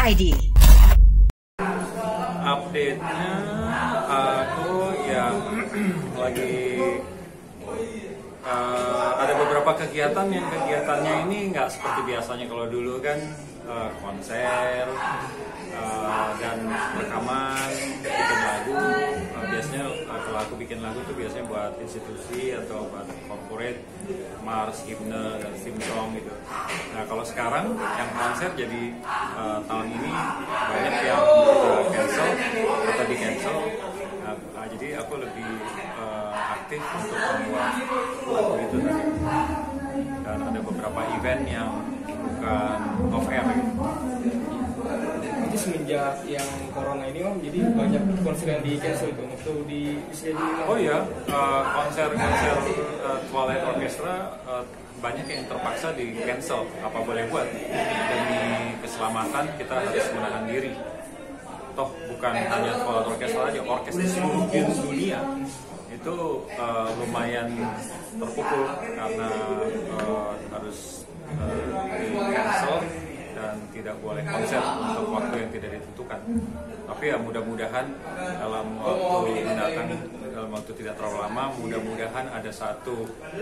ID. Update-nya aku ya lagi ada beberapa kegiatan yang kegiatannya ini nggak seperti biasanya. Kalau dulu kan konser dan rekaman, bikin lagu. Biasanya kalau aku bikin lagu tuh biasanya buat institusi atau buat corporate, mars, himne, dan theme song gitu. Nah kalau sekarang yang konser jadi tahun ini banyak yang cancel atau di cancel. Jadi aku lebih aktif untuk membuat lagu itu tadi. Dan ada beberapa event yang bukan off air gitu. Jadi semenjak yang corona ini Om, jadi banyak konser yang di cancel itu waktu di Oh iya, konser Twilight Orchestra banyak yang terpaksa di cancel. Apa boleh buat, demi keselamatan kita harus menahan diri. Toh bukan hanya Twilight Orchestra aja, orkestra seluruh dunia itu lumayan terpukul karena harus di cancel dan tidak boleh konser untuk waktu yang tidak ditentukan. Tapi ya mudah-mudahan dalam waktu mendatang, dalam waktu tidak terlalu lama, mudah-mudahan ada satu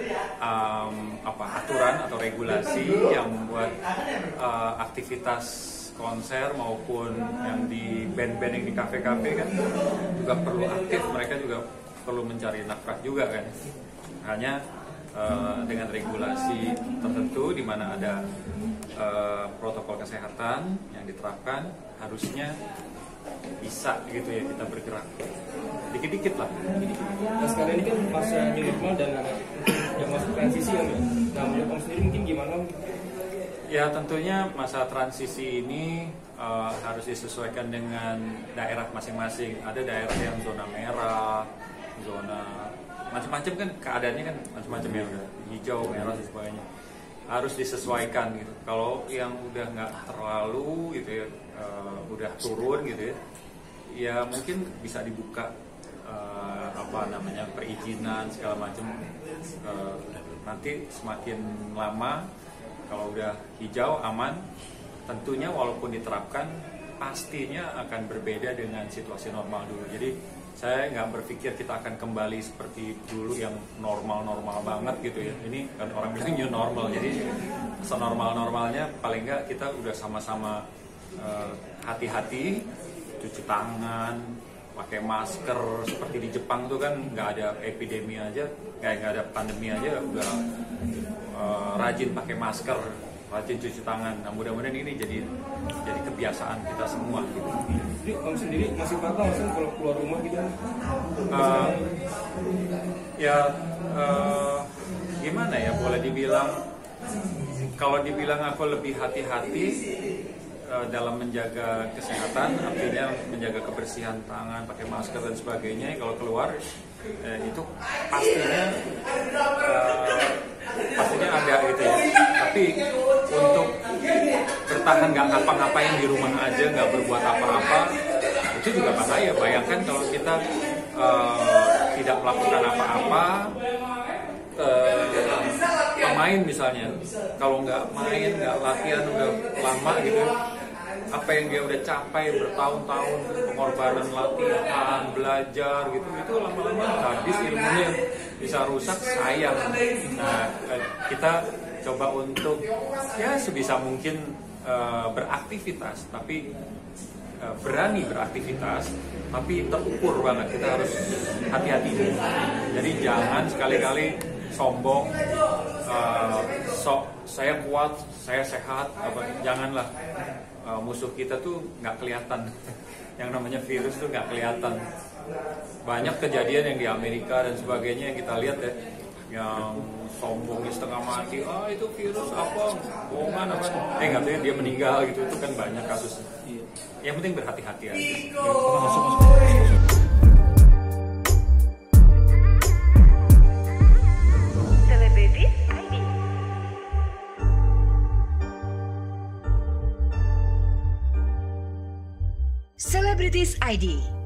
aturan atau regulasi yang membuat aktivitas konser maupun yang di band-band yang di kafe-kafe kan juga perlu aktif. Mereka juga perlu mencari nafkah juga kan. Hanya dengan regulasi tertentu di mana ada protokol kesehatan yang diterapkan, harusnya bisa gitu ya kita bergerak dikit-dikit lah. Nah sekarang ini kan masa new normal dan yang masuk transisi ya. Nah menurut Om sendiri mungkin gimana Om? Ya tentunya masa transisi ini harus disesuaikan dengan daerah masing-masing. Ada daerah yang zona merah, zona macam-macam kan keadaannya kan macam-macam ya, udah hijau, merah dan sebagainya. Harus disesuaikan gitu. Kalau yang udah nggak terlalu gitu ya, udah turun gitu ya, ya mungkin bisa dibuka perizinan segala macam. Nanti semakin lama kalau udah hijau aman, tentunya walaupun diterapkan pastinya akan berbeda dengan situasi normal dulu. Jadi saya nggak berpikir kita akan kembali seperti dulu yang normal-normal banget gitu ya. Ini kan orang bilang new normal, jadi senormal-normalnya paling nggak kita udah sama-sama hati-hati, cuci tangan, pakai masker. Seperti di Jepang tuh kan nggak ada epidemi aja, nggak ada pandemi aja udah rajin pakai masker, rajin cuci tangan. Nah mudah-mudahan ini jadi kebiasaan kita semua gitu. Jadi Om sendiri masih patuh maksudnya kalau keluar rumah gitu? Gimana ya, boleh dibilang, kalau dibilang aku lebih hati-hati dalam menjaga kesehatan, artinya menjaga kebersihan tangan, pakai masker dan sebagainya. Kalau keluar itu pastinya ada gitu ya. Tapi untuk bertahan nggak ngapa-ngapain di rumah aja, nggak berbuat apa-apa, itu juga bahaya. Bayangkan kalau kita tidak melakukan apa-apa, pemain misalnya, kalau nggak main, nggak latihan udah lama gitu, apa yang dia udah capai bertahun-tahun, pengorbanan latihan, belajar gitu, itu lama-lama habis ilmunya, bisa rusak, sayang. Nah, kita coba untuk ya sebisa mungkin beraktivitas, tapi berani beraktivitas, tapi terukur banget. Kita harus hati-hati. Jadi jangan sekali-kali sombong, saya kuat, saya sehat, janganlah. Musuh kita tuh nggak kelihatan. Yang namanya virus tuh nggak kelihatan. Banyak kejadian yang di Amerika dan sebagainya yang kita lihat ya, yang sombongnya setengah mati, itu virus apa, bohongan apa, katanya dia meninggal gitu, itu kan banyak kasus. Yang penting berhati-hati aja. Celebrities ID.